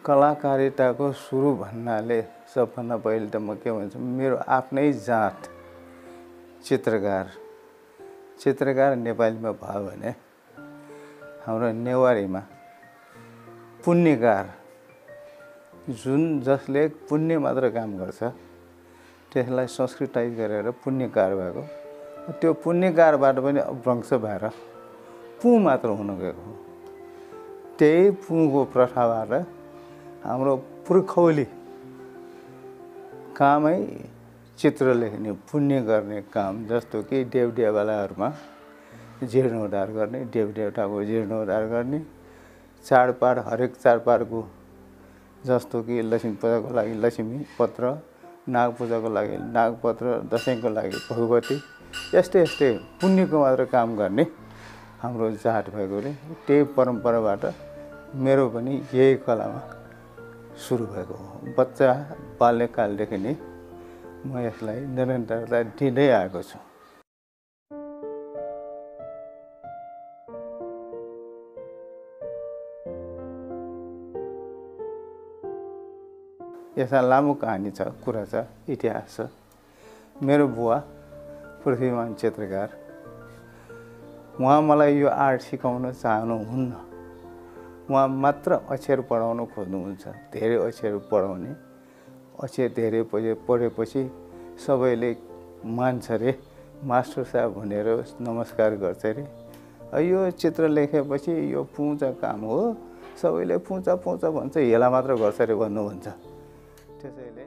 कलाकारिताको सुरु भन्नाले सबभन्दा पहिले त म के भन्छु, मेरो आफ्नै जात चित्रकार नेपालीमा भयो भने हाम्रो नेवारीमा पुण्यकार, जसले पुण्य मात्र काम गर्छ त्यसलाई संस्कृताइज गरेर पुण्यकार भएको, त्यो पुण्यकारबाट पनि अपभ्रंश भएर पु मात्र हुन गएको हो। त्यही पुको प्रथाबाट हाम्रो पुर्खौली कामै चित्र लेख्ने, पुण्य गर्ने काम, जस्तो कि देवदेवालयहरूमा जीर्णोद्धार गर्ने, देवदेवताको जीर्णोद्धार गर्ने, चाडबाड, हरेक चाडबाडको, जस्तो कि लक्ष्मी पूजाको लागि लक्ष्मी पत्र, नाग पूजाको लागि नागपत्र, दसैँको लागि भगवती, यस्तै पुण्यको मात्र काम गर्ने हाम्रो जात भएकोले त्यही परम्पराबाट मेरो पनि यही कलामा सुरु भएको हो। बच्चा बाल्यकालदेखि नै म यसलाई निरन्तरता दिँदै आएको छु। यसमा लामो कहानी छ, कुरा छ, इतिहास छ। मेरो बुवा पृथ्वीमान चित्रकार, उहाँ मलाई यो आर्ट सिकाउन चाहनुहुन्न, उहाँ मात्र अक्षर पढाउन खोज्नुहुन्छ। धेरै अक्षर पढाउने, अक्षर धेरै पढेपछि सबैले मान्छ रे, मास्टर साहब भनेर नमस्कार गर्छ रे, यो चित्र लेखेपछि यो पुँचा काम हो, सबैले पुँचा भन्छ, हेला मात्र गर्छ रे भन्नुहुन्छ। त्यसैले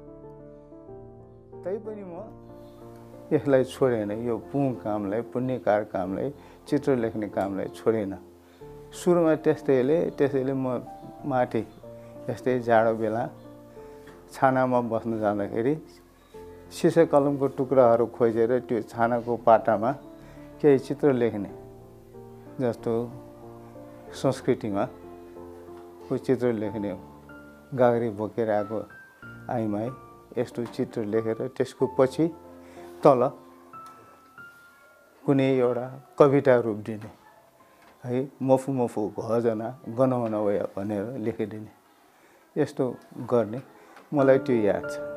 तैपनि म यसलाई छोडेन, यो कामलाई, पुण्यकार कामलाई, चित्र लेख्ने कामलाई छोडेन। सुरुमा त्यसैले म माथि यस्तै जाडो बेला छानामा बस्न जाँदाखेरि सिसा कलमको टुक्राहरू खोजेर त्यो छानाको पाटामा केही चित्र लेख्ने, जस्तो संस्कृतिमा को चित्र लेख्ने, गाग्री बोकेर आएको आइमाई, यस्तो चित्र लेखेर त्यसको पछि तल कुनै एउटा कविता रूप दिने है, मफु भजना गनगन वया भनेर लेखिदिने, यस्तो गर्ने मलाई त्यो याद छ।